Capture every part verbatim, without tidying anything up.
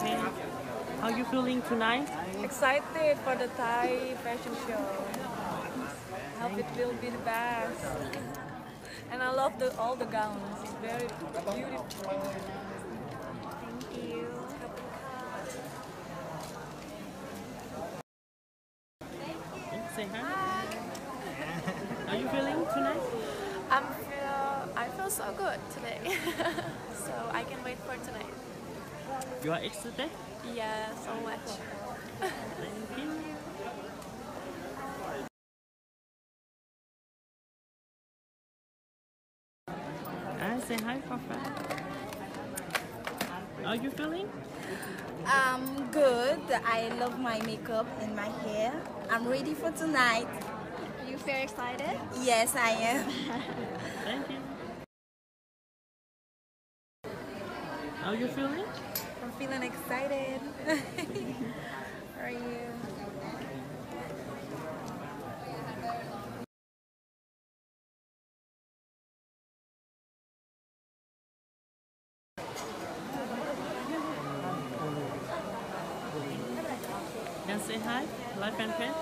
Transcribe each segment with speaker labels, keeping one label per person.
Speaker 1: Okay. How you feeling tonight?
Speaker 2: Excited for the Thai fashion show. I hope it will be the best. And I love the all the gowns. It's very beautiful. Thank you.
Speaker 1: Say hi. How you feeling tonight?
Speaker 2: I'm feel I feel so good today. So I can wait for tonight.
Speaker 1: You are excited?
Speaker 2: Yeah, so much.
Speaker 1: Thank you. Ah, say hi, Papa. How you feeling?
Speaker 3: I'm good. I love my makeup and my hair. I'm ready for tonight.
Speaker 4: Are you very excited?
Speaker 3: Yes, I am.
Speaker 1: Thank you. How you feeling?
Speaker 2: I'm feeling excited. How are you?
Speaker 1: Can say hi, live and pet.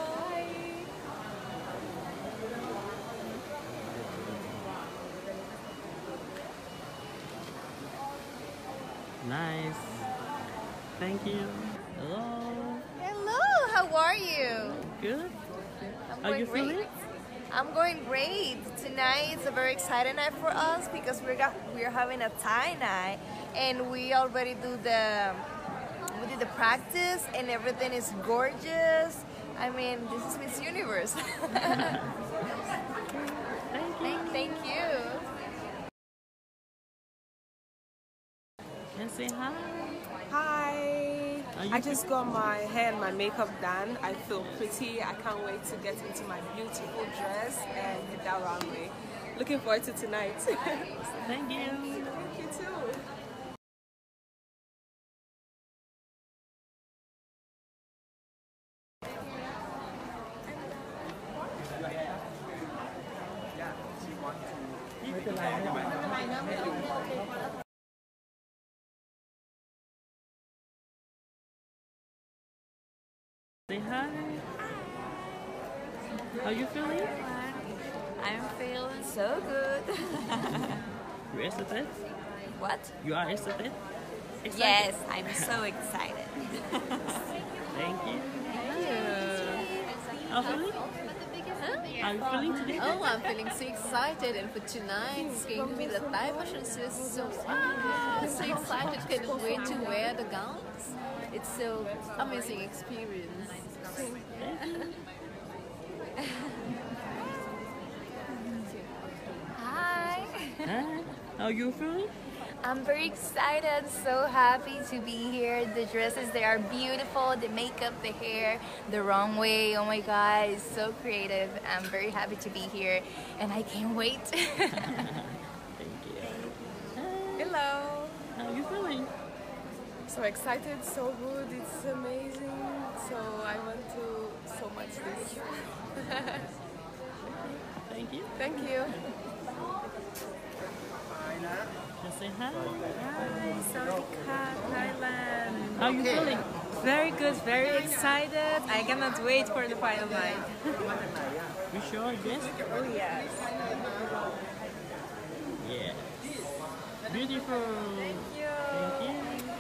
Speaker 1: Nice. Thank you. Hello.
Speaker 4: Hello, how are you?
Speaker 1: Good.
Speaker 4: I'm
Speaker 1: How you
Speaker 4: great.
Speaker 1: feeling?
Speaker 4: I'm going great. Tonight is a very exciting night for us because we're got, we're having a Thai night and we already do the we did the practice and everything is gorgeous. I mean, this is Miss Universe.
Speaker 1: Thank you.
Speaker 4: thank, thank you.
Speaker 1: Can say hi.
Speaker 5: Hi!
Speaker 1: Are you
Speaker 5: I just got my hair and my makeup done. I feel pretty. I can't wait to get into my beautiful dress and hit that runway. Looking forward to tonight.
Speaker 1: Thank you.
Speaker 5: Thank you too.
Speaker 1: Say hi. How you feeling?
Speaker 2: I'm feeling so good.
Speaker 1: You excited?
Speaker 2: What?
Speaker 1: You are excited? Excited?
Speaker 2: Yes, I'm so excited.
Speaker 1: Thank you. How feeling? How you feeling today?
Speaker 6: Oh, I'm feeling so excited, and for tonight, it's going to be the Thai fashion show. So, ah, so excited! Can't wait to wear the gowns. It's so amazing experience.
Speaker 2: Hi.
Speaker 1: Hi. How you feeling?
Speaker 4: I'm very excited, so happy to be here. The dresses, they are beautiful. The makeup, the hair, the runway. Oh my God, it's so creative. I'm very happy to be here, and I can't wait.
Speaker 1: Thank you.
Speaker 2: Hello.
Speaker 1: How you feeling?
Speaker 5: So excited, so good. It's amazing. So I want to so much this.
Speaker 1: Thank you.
Speaker 5: Thank you.
Speaker 1: Can say hi.
Speaker 2: Hi, Sawadika, Thailand.
Speaker 1: How you feeling?
Speaker 2: Very good, very excited. I cannot wait for the final night.
Speaker 1: You sure? Yes?
Speaker 2: Oh yes.
Speaker 1: Yes. Beautiful.
Speaker 2: Thank you.
Speaker 1: Thank you.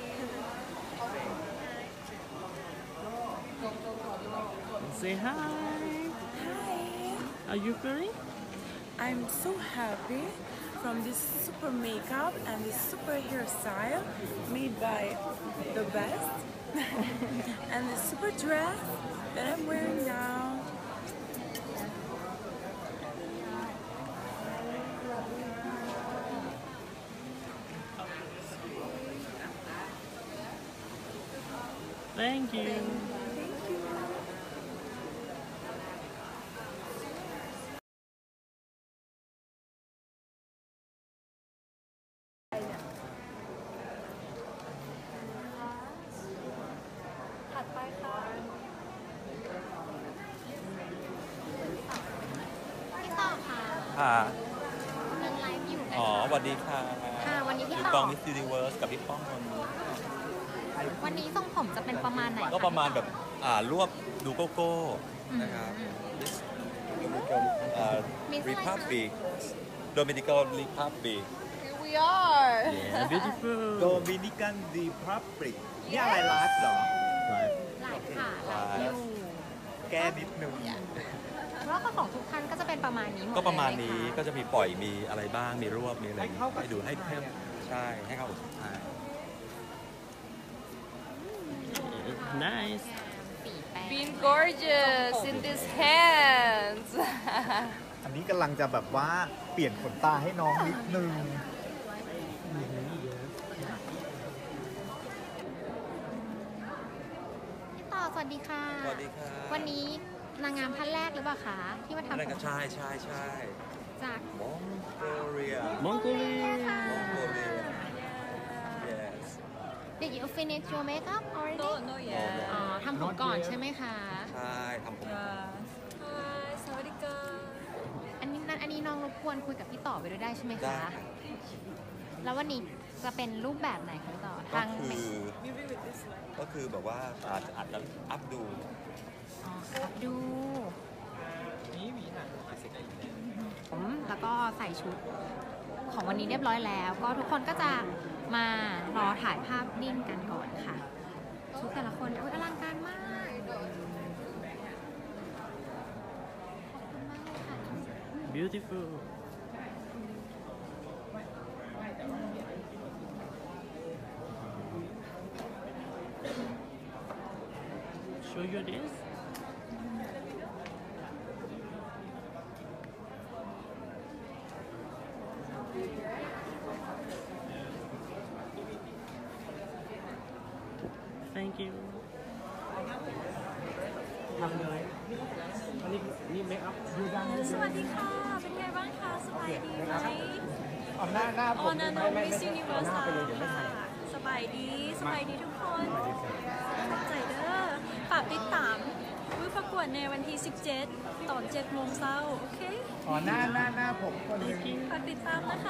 Speaker 1: Say hi.
Speaker 2: Hi.
Speaker 1: How you feeling?
Speaker 2: I'm so happy from this super makeup and this super hairstyle made by the best and this super dress that I'm wearing now.
Speaker 1: Thank you.
Speaker 7: ค่ะ
Speaker 6: กำลังไลฟ์อยู่นะ
Speaker 7: อ๋อสวัสดีค่ะ
Speaker 6: ค่ะวันนี้พี่
Speaker 7: อยู่
Speaker 6: ต่อ
Speaker 7: กองมิส s ูนิเวิร์สกับพี่ป้องคนนี้วันนี้ทรงผมจะเป็นประมาณไหน
Speaker 8: ก็ประมาณแบบอ่ารวบดูโกโก้นะครับ อ่า Republic Dominican Republic
Speaker 4: Here we are.
Speaker 1: Yeah, beautiful.
Speaker 9: โดมินิกันดีพับริกนี่อะไรไลฟ์เหรอ
Speaker 1: Live.
Speaker 7: หลายค่ะหลายอยู่
Speaker 9: แก้นิดนึง
Speaker 7: แล้วก็ของทุกท่านก็จะเป็นประมาณนี้หมด
Speaker 8: ก็ประมาณนี้
Speaker 7: เลย
Speaker 8: ก็จะมีปล่อยมีอะไรบ้างมีรวบมีอะไรให้ดูให้เพิ่มใช่ให้เข้ากับใช่
Speaker 1: Nice.
Speaker 7: ปีแป้ง
Speaker 4: Being gorgeous in these hands.
Speaker 9: อันนี้กำลังจะแบบว่าเปลี่ยนขนตาให้น้องนิดนึง
Speaker 7: พี่ต่อสวัสดีค่ะ
Speaker 8: สวัสดีครับ
Speaker 7: วันนี้นางงามท่านแรกหรือเปล่าคะที่มาทำ
Speaker 8: อะไรกันใช่ใช่ใช่
Speaker 7: จาก
Speaker 8: มองโกเลีย
Speaker 1: Mongolia.
Speaker 8: มองโกเลีย yes
Speaker 7: Did you finish your makeup already?
Speaker 4: No, no, yeah.
Speaker 7: อ๋อทำผมก่อนใช่ไหมคะ
Speaker 8: ใช่ทำผม
Speaker 4: Hi, sawadika.
Speaker 7: อันนี้อันนี้น้องรบกวนคุยกับพี่ต่อไปด้วยได้ใช่ไหม
Speaker 8: ได้
Speaker 7: คะ แล้ววันนี้จะเป็นรูปแบบไหนคะพี่ต่อ
Speaker 8: ก็
Speaker 7: ทาง
Speaker 8: คือก็คือแบบว่าอาจจะอาจจะอัพดู
Speaker 7: อ๋อครับดูผมแล้วก็ใส่ชุดของวันนี้เรียบร้อยแล้ว ก็ทุกคนก็จะมารอถ่ายภาพนิ่งกันก่อนค่ะ ชุดแต่ละคนอุ๊ยอลังการมาก ขอบคุณมากเลยค่ะ
Speaker 1: Beautiful. Show you this. Thank you.
Speaker 10: สวัสดีค่ะ เป็นไงบ้างคะ สบายดีไหม
Speaker 9: เอาหน้าหน้าผ
Speaker 10: ออ
Speaker 9: ม
Speaker 10: นาโนมิสยูนิเวอร์สค่ะ สบายดี สบายดีทุกคนขอบใจเด้อฝากติดตามวิประกวดในวันที่สิบเจ็ดตอนเจ็ดโมงเช้าโอเค
Speaker 9: อ๋อหน้าหน้าหน้าผมคนหนึง
Speaker 10: ฝากติดตามนะคะ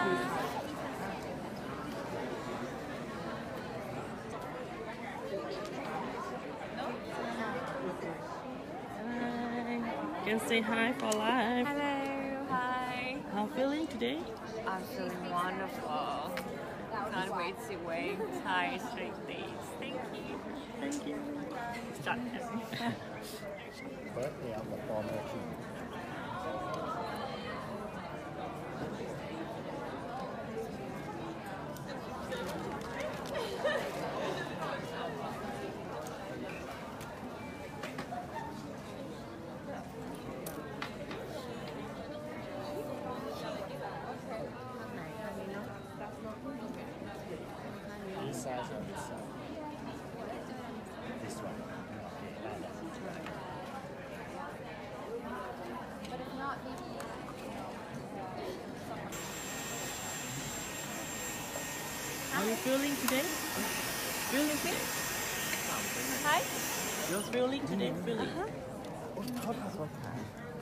Speaker 1: Hi. Can say hi for live.
Speaker 10: Hello hi
Speaker 1: How feeling today?
Speaker 11: I'm feeling wonderful. Can't wait to wait Thai straight days. Thank you.
Speaker 1: Thank you.
Speaker 11: Start.
Speaker 9: เฟิร์สเดียวกับฟอร์มเอชี This size or this size? This one. Okay, ได้แล้ว
Speaker 7: But if not, maybe
Speaker 1: How are you feeling today? Feeling good?
Speaker 10: Hi
Speaker 1: You're feeling today? Feeling?
Speaker 9: โอ้ยโทษค่ะโทษค่ะ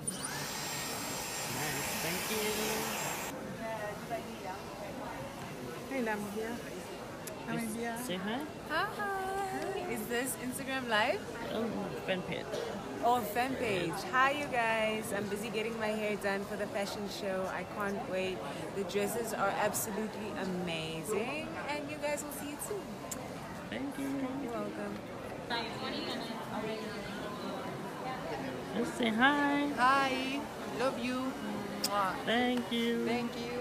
Speaker 1: Nice. Thank you.
Speaker 5: Hey, Namibia. Namibia.
Speaker 1: Say hi.
Speaker 5: Hi. Is this Instagram live?
Speaker 1: Oh, fan page.
Speaker 5: Oh, fan page. Hi, you guys. I'm busy getting my hair done for the fashion show. I can't wait. The dresses are absolutely amazing, and you guys will see it soon.
Speaker 1: Thank you.
Speaker 5: You're welcome.
Speaker 1: Just say hi.
Speaker 5: Hi. Love you.
Speaker 1: Thank you.
Speaker 5: Thank you.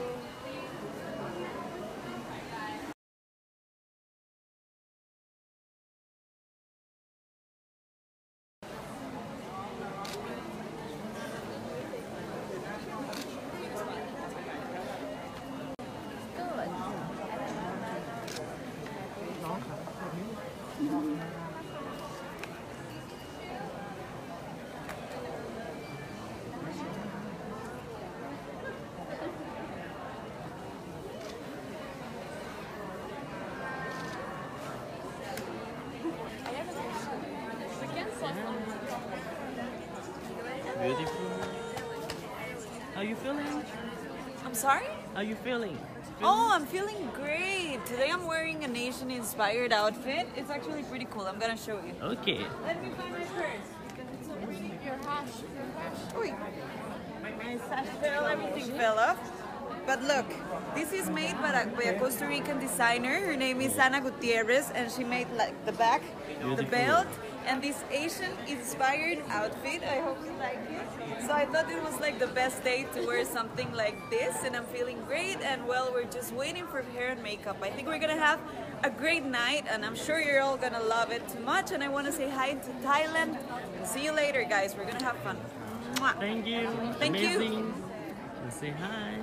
Speaker 1: Beautiful. How you feeling?
Speaker 10: I'm sorry
Speaker 1: How you feeling?
Speaker 12: Oh, I'm feeling great. Today I'm wearing an Asian inspired outfit. It's actually pretty cool. I'm gonna show you.
Speaker 1: Okay.
Speaker 12: Let me find my purse because it's so pretty. Your hash. Your hash. Uy. My sash fell, everything fell off. But look, this is made by a, by a Costa Rican designer. Her name is Ana Gutierrez, and she made like the back,
Speaker 1: Beautiful.
Speaker 12: the belt, and this Asian inspired outfit. I hope you like it. So I thought it was like the best day to wear something like this, and I'm feeling great. And well, we're just waiting for hair and makeup. I think we're gonna have a great night, and I'm sure you're all gonna love it too much. And I want to say hi to Thailand. See you later, guys. We're gonna have fun. Mwah.
Speaker 1: Thank you.
Speaker 12: Thank
Speaker 1: Amazing.
Speaker 12: you.
Speaker 1: And say hi.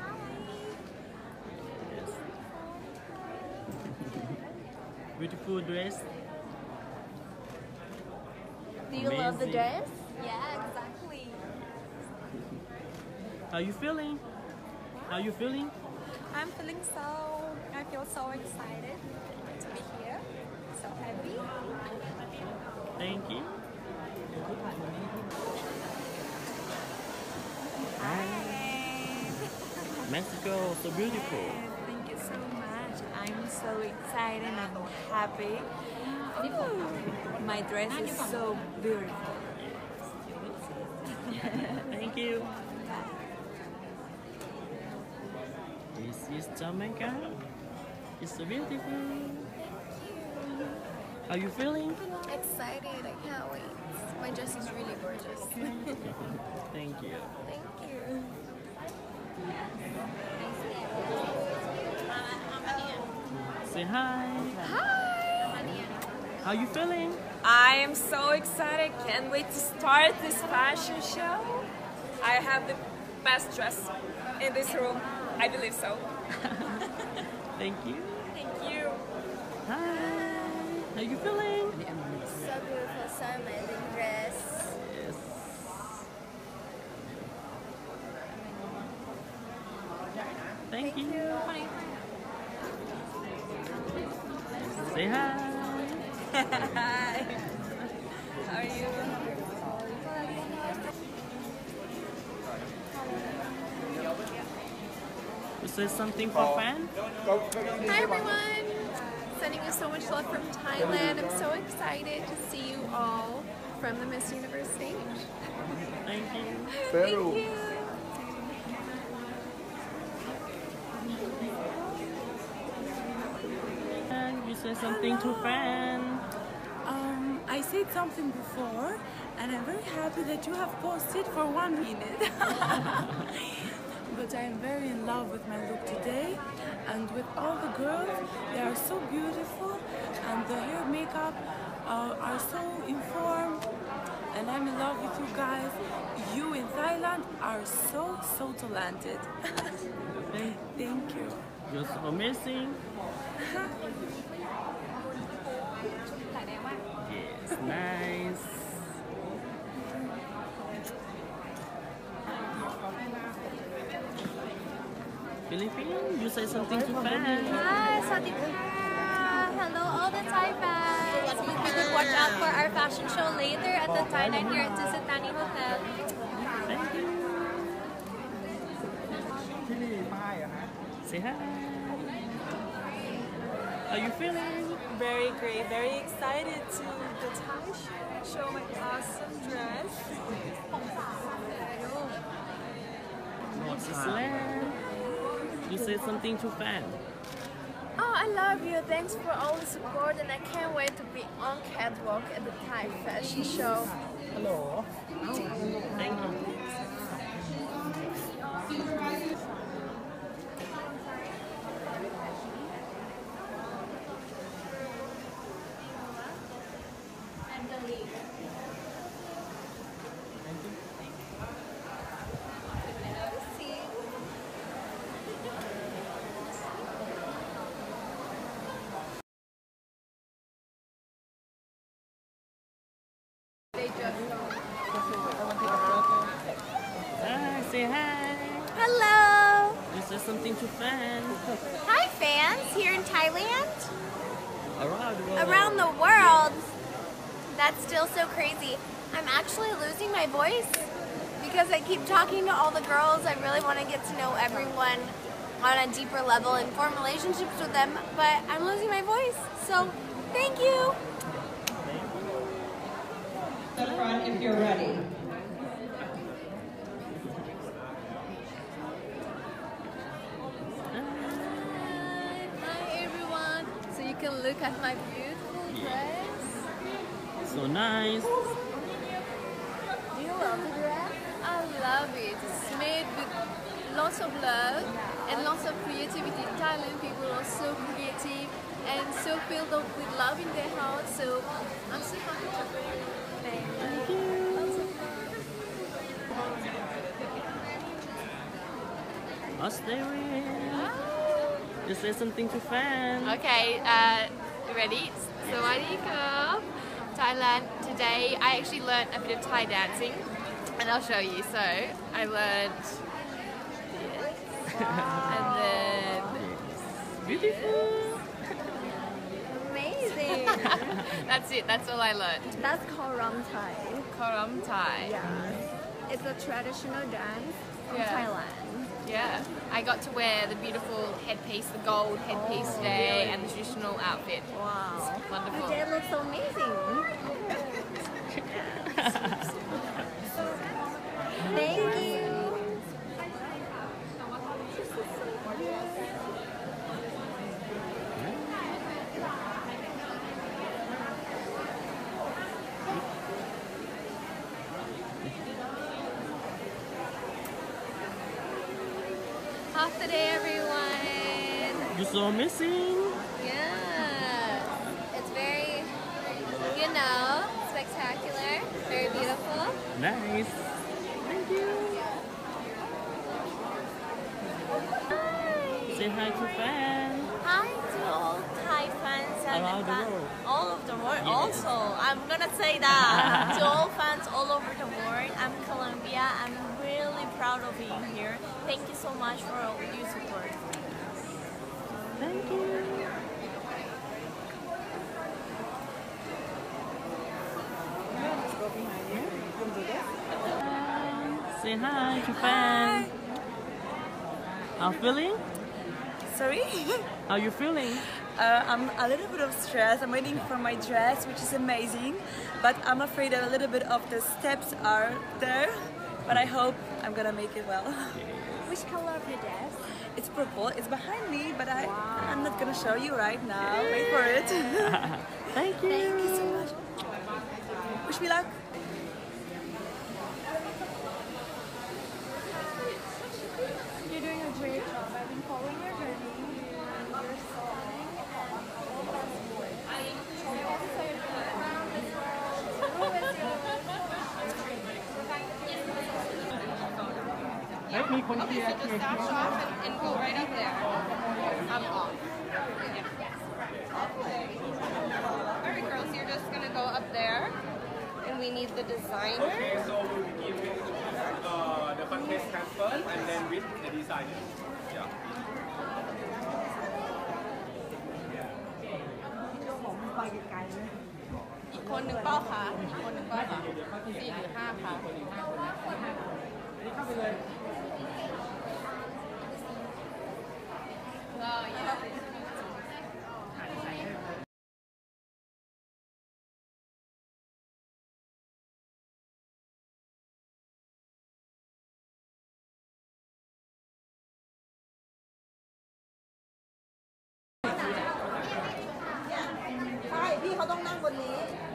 Speaker 1: Yes. Beautiful dress.
Speaker 3: Do you love the
Speaker 1: Amazing.
Speaker 3: dress? Yeah, exactly.
Speaker 1: How you feeling? How you feeling?
Speaker 10: I'm feeling so, I feel so excited to be here. So happy.
Speaker 1: Thank you. Hi. Mexico, so beautiful.
Speaker 2: Thank you so much. I'm so excited and happy. Ooh, my dress is so beautiful.
Speaker 1: Thank you. This is Jamaica. It's so beautiful. How you feeling?
Speaker 6: Excited, I can't wait. My dress is really gorgeous.
Speaker 1: Thank you.
Speaker 6: Thank you.
Speaker 1: Say hi.
Speaker 6: Hi!
Speaker 1: How you feeling?
Speaker 13: I am so excited. Can't wait to start this fashion show. I have the best dress in this room. I believe so.
Speaker 1: Thank you.
Speaker 13: Thank you.
Speaker 1: Hi. How you feeling?
Speaker 3: So beautiful, so amazing dress.
Speaker 1: Yes. Thank, you. Say hi.
Speaker 12: Hi. How are you?
Speaker 1: You say something for fan?
Speaker 6: Hi everyone! Sending you so much love from Thailand. I'm so excited to see you all from the Miss Universe stage.
Speaker 1: Thank you.
Speaker 6: Thank you.
Speaker 1: And you say something to fan.
Speaker 2: Um, I said something before, and I'm very happy that you have posted for one minute. But I am very in love with my look today, and with all the girls. They are so beautiful, and the hair makeup uh, are so informed, and I'm in love with you guys. You in Thailand are so, so talented. Thank you.
Speaker 1: You're so amazing. Yes, nice. Philippine, you say something to fans.
Speaker 10: Hi, Sawadika. Hello, all the Thai fans. Hope you could watch out for our fashion show later at the Thai Night here at Tusitani Hotel.
Speaker 1: Thank you. Say hi. How you feeling?
Speaker 12: Very great, very excited to the Thai show, show my awesome dress.
Speaker 1: Slam. You say something to fan.
Speaker 6: Oh, I love you. Thanks for all the support, and I can't wait to be on catwalk at the Thai fashion show.
Speaker 1: Hello. Thank you. Hi, say hi.
Speaker 14: Hello!
Speaker 1: You say something to fans.
Speaker 14: Hi fans here in Thailand.
Speaker 1: Around the world.
Speaker 14: Around the world. That's still so crazy. I'm actually losing my voice because I keep talking to all the girls. I really want to get to know everyone on a deeper level and form relationships with them, but I'm losing my voice. So, thank you.
Speaker 15: The front if you're ready.
Speaker 6: Hi everyone. So you can look at my beautiful dress.
Speaker 1: So nice.
Speaker 6: Do you love the dress? I love it. It's made with lots of love and lots of creativity. Thailand people are so creative and so filled up with love in their hearts. So I'm so happy to wear it. Thank you. Lots of love.
Speaker 1: Australia. You say something to fans.
Speaker 16: Okay, uh, ready? Sawadee-ka, Thailand. Today I actually learned a bit of Thai dancing and I'll show you. So I learned this and then
Speaker 1: beautiful.
Speaker 14: Amazing.
Speaker 16: That's it, that's all I learned.
Speaker 14: That's Koram Thai.
Speaker 16: Koram Thai.
Speaker 14: Yeah. It's a traditional dance from
Speaker 16: Yeah.
Speaker 14: Thailand.
Speaker 16: Yeah, I got to wear the beautiful headpiece, the gold headpiece
Speaker 14: Oh,
Speaker 16: today,
Speaker 14: really?
Speaker 16: and the traditional outfit.
Speaker 14: Wow.
Speaker 16: It's wonderful.
Speaker 14: Your dad looks so amazing. Thank you.
Speaker 6: Half the day, everyone.
Speaker 1: You're so amazing.
Speaker 6: Yeah. It's very, you know, spectacular, very beautiful.
Speaker 1: Nice. Thank you. Say hi to fans.
Speaker 17: Hi to all Thai fans and
Speaker 1: Around the
Speaker 17: fans
Speaker 1: world.
Speaker 17: all over the world.
Speaker 1: Yes.
Speaker 17: Also, I'm gonna say that to all fans all over the world. I'm Colombia. I'm really proud of being here. Thank you so much for all your support.
Speaker 1: Thank you. Say hi to fans. How feeling?
Speaker 12: Sorry?
Speaker 1: How you feeling?
Speaker 12: Uh, I'm a little bit of stress. I'm waiting for my dress, which is amazing, but I'm afraid that a little bit of the steps are there, but I hope I'm gonna make it well.
Speaker 14: Which color of your dress?
Speaker 12: It's purple. It's behind me, but I, I'm not gonna show you right now. Wait for it.
Speaker 1: Thank you.
Speaker 12: Thank you so much. Wish me luck.
Speaker 14: You're doing a great job. I've been following your journey and your song and all of that's good. I also saw your background as well. Who is your
Speaker 1: เฮ้ยมีคนเคลียร์เคลียร์
Speaker 16: Stop shop and, and go right up there. I'm off. Alright girls, you're just gonna go up there and we need the designer.
Speaker 18: Okay, so we will give you uh, the contestant first and then with the designer. Yeah.
Speaker 16: อีกคนหนึ่งเป้าคะอีกคนหนึ่งเป้าคะสี่หรือห้าคะว้าว
Speaker 3: ใช่พี่เขาต้องนั่งบนนี้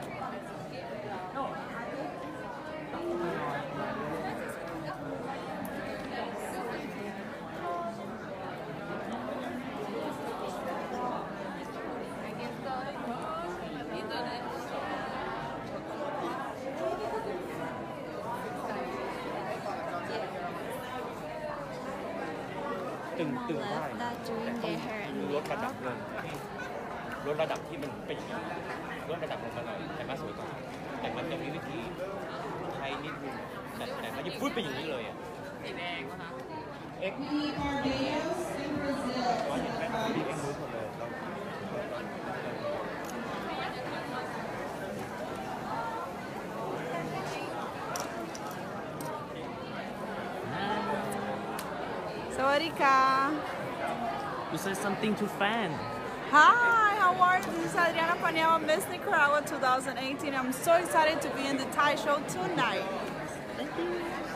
Speaker 8: ตึงตึงได้แต่ต้องลดระดับลงลดระดับที่มันเป็นอย่างนี้ลดระดับลงมาหน่อยแต่ก็สวยกว่าแต่มันจะมีวิธีใช้นิดนึงแต่แต่มันจะพูดไปอย่างนี้เลยอ่ะ
Speaker 16: สีแดงนะคะ
Speaker 8: เอ็กซ์ร้อยเห็นไหมมีเอ็กซ์รู้หมดเลยแล้ว
Speaker 12: Sawadee-ka.
Speaker 1: You say something to fan.
Speaker 19: Hi, how are you? This is Adriana Paniagua, Miss Nicaragua twenty eighteen. I'm so excited to be in the Thai show tonight.
Speaker 1: Thank you.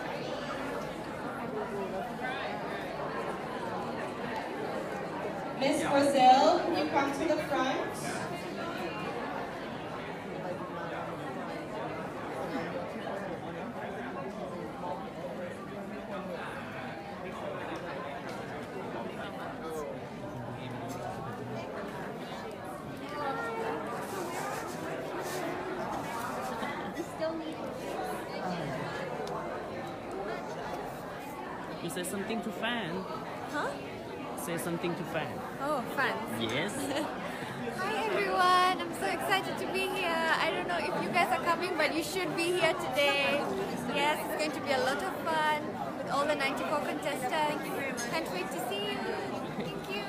Speaker 15: Miss Brazil, can you come to the front?
Speaker 1: You say something to fan.
Speaker 6: Huh?
Speaker 1: Say something to fan.
Speaker 6: Oh, fun.
Speaker 1: Yes.
Speaker 6: Hi everyone, I'm so excited to be here. I don't know if you guys are coming, but you should be here today. Yes, it's going to be a lot of fun with all the ninety-four contestants. Thank you very much. Can't wait to see you. Thank you.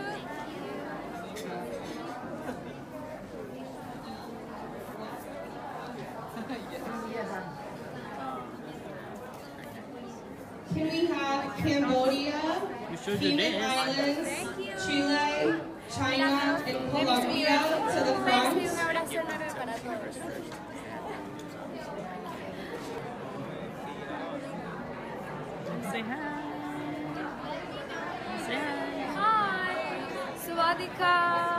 Speaker 15: Can we have Cambodia,
Speaker 1: You should do
Speaker 15: Cayman
Speaker 1: this.
Speaker 15: Islands, Chile, China, and Colombia to the front?
Speaker 1: Say hi. Say hi.
Speaker 6: Hi. Sawadika.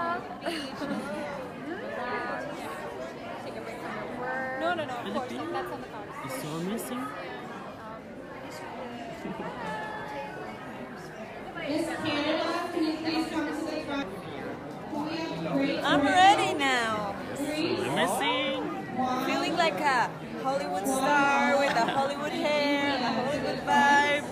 Speaker 6: No, no, no, of course. That's on the card.
Speaker 1: It's so amazing.
Speaker 15: Miss Canada, can you please come to the front? Can we have great
Speaker 19: I'm ready now.
Speaker 1: Amazing.
Speaker 19: Feeling like a Hollywood star with the Hollywood hair, the Hollywood vibe.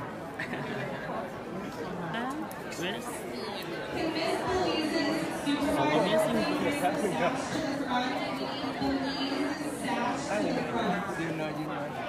Speaker 1: Yes.
Speaker 15: Can Miss Belize's supervisor
Speaker 1: Amazing.
Speaker 15: please come to the front? Belize sash to the front.